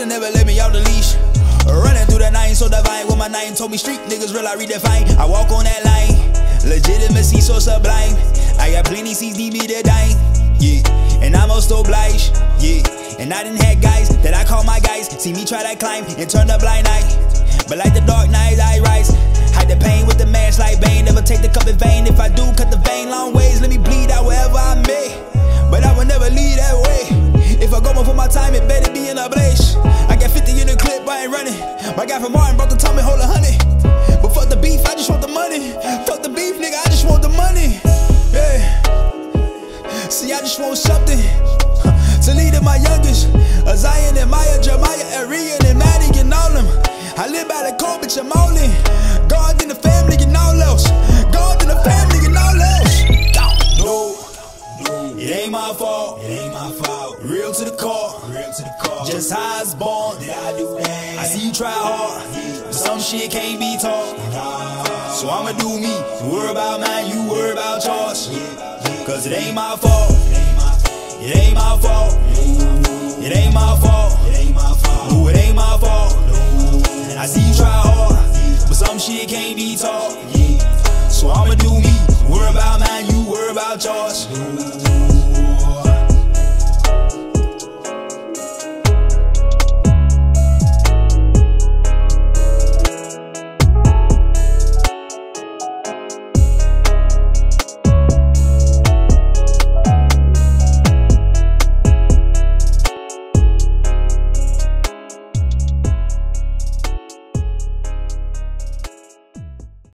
should've never let me off the leash. Running through the night so divine. When my name told me street niggas real, I redefine. I walk on that line, legitimacy so sublime. I got plenty seats, need me to dine, yeah. And I'm most obliged, yeah. And I done had guys that I call my guys. See me try to climb and turn a blind eye, but like the dark night I rise. Hide the pain with the mask like Bane. Never take the cup in vain. If I do, cut the vein long ways. Let me bleed out wherever I may, but I will never leave that way. If I go for my time, it better be in a blaze. I got 50 in the clip, I ain't running. My guy from Martin brought the Tommy, hold 100. But fuck the beef, I just want the money. Fuck the beef, nigga, I just want the money. Yeah. See, I just want something to lead in my youngest. A Zion and Maya, Jeremiah, Arian and Maddie and all them. I live by the code, bitch, I'm all in. God in the family and all else. God in the family and all else. No, it ain't my fault. It ain't my fault. Real to the core. Real to the core. Just how I was born. Did I do that? I see you try hard, but some shit can't be taught. So I'ma do me. You worry about mine, you worry about yours. Cause it ain't my fault. It ain't my fault. It ain't my fault. No, it ain't my fault. I see you try hard, but some shit can't be taught. So I'ma do me. Worry about mine, you worry about yours.